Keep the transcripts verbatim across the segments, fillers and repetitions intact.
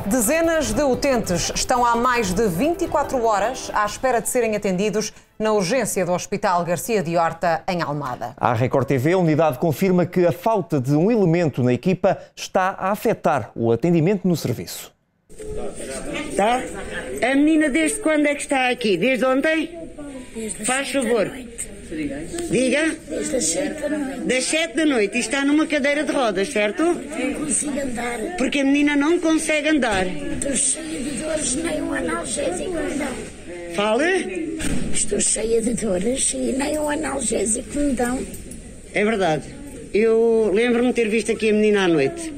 Dezenas de utentes estão há mais de vinte e quatro horas à espera de serem atendidos na urgência do Hospital Garcia de Horta, em Almada. À Record T V, a unidade confirma que a falta de um elemento na equipa está a afetar o atendimento no serviço. Tá? A menina desde quando é que está aqui? Desde ontem? Desde Faz favor. Diga? Desde as sete da noite. Das sete da noite e está numa cadeira de rodas, certo? Não consigo andar. Porque a menina não consegue andar. Estou cheia de dores, nem um analgésico me dão. Fala? Estou cheia de dores e nem um analgésico me dão. É verdade. Eu lembro-me de ter visto aqui a menina à noite.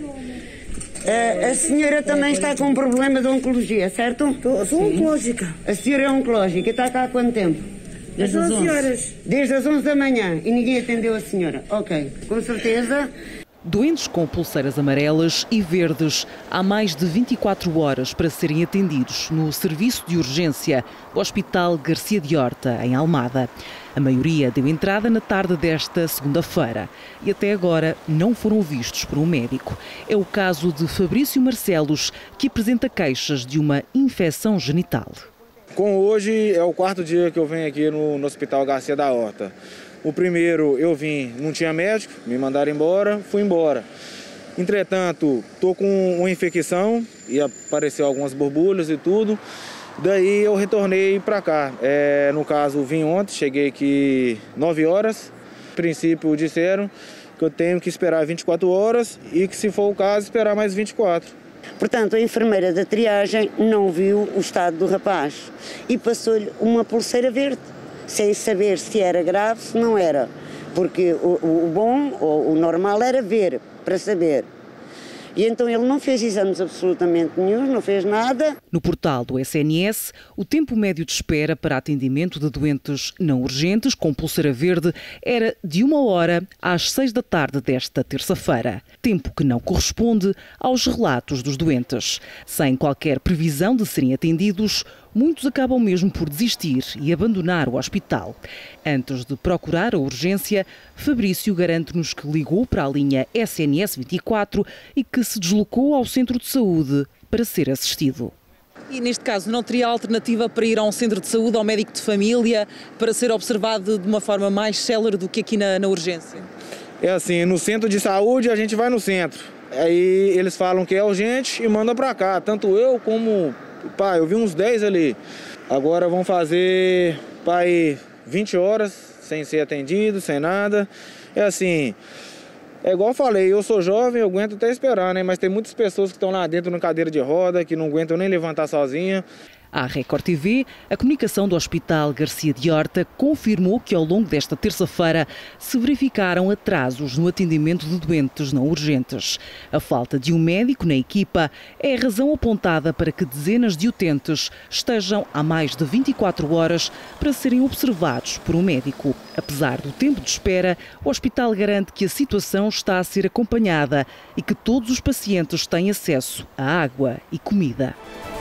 A, a senhora também está com um problema de oncologia, certo? Estou, sou oncológica. A senhora é oncológica. Está cá há quanto tempo? Desde as onze horas. Desde as onze da manhã e ninguém atendeu a senhora. Ok, com certeza. Doentes com pulseiras amarelas e verdes há mais de vinte e quatro horas para serem atendidos no serviço de urgência do Hospital Garcia de Horta, em Almada. A maioria deu entrada na tarde desta segunda-feira e até agora não foram vistos por um médico. É o caso de Fabrício Marcelos, que apresenta queixas de uma infecção genital. Com hoje é o quarto dia que eu venho aqui no, no Hospital Garcia da Horta. O primeiro eu vim, não tinha médico, me mandaram embora, fui embora. Entretanto, estou com uma infecção e apareceu algumas borbulhas e tudo. Daí eu retornei para cá. É, no caso, vim ontem, cheguei aqui nove horas. A princípio disseram que eu tenho que esperar vinte e quatro horas e que, se for o caso, esperar mais vinte e quatro. Portanto, a enfermeira da triagem não viu o estado do rapaz e passou-lhe uma pulseira verde, sem saber se era grave, se não era. Porque o, o bom, ou o normal, era ver, para saber. E então ele não fez exames absolutamente nenhum, não fez nada. No portal do S N S, o tempo médio de espera para atendimento de doentes não urgentes com pulseira verde era de uma hora às seis da tarde desta terça-feira. Tempo que não corresponde aos relatos dos doentes. Sem qualquer previsão de serem atendidos, muitos acabam mesmo por desistir e abandonar o hospital. Antes de procurar a urgência, Fabrício garante-nos que ligou para a linha S N S vinte e quatro e que se deslocou ao centro de saúde para ser assistido. E neste caso não teria alternativa para ir a um centro de saúde, ao médico de família, para ser observado de uma forma mais célere do que aqui na, na urgência? É assim, no centro de saúde a gente vai no centro. Aí eles falam que é urgente e mandam para cá. Tanto eu como... Pá, eu vi uns dez ali. Agora vão fazer, pai, vinte horas sem ser atendido, sem nada. É assim, é igual eu falei, eu sou jovem, eu aguento até esperar, né? Mas tem muitas pessoas que estão lá dentro na cadeira de roda, que não aguentam nem levantar sozinha. À Record T V, a comunicação do Hospital Garcia de Horta confirmou que ao longo desta terça-feira se verificaram atrasos no atendimento de doentes não urgentes. A falta de um médico na equipa é a razão apontada para que dezenas de utentes estejam há mais de vinte e quatro horas para serem observados por um médico. Apesar do tempo de espera, o hospital garante que a situação está a ser acompanhada e que todos os pacientes têm acesso a água e comida.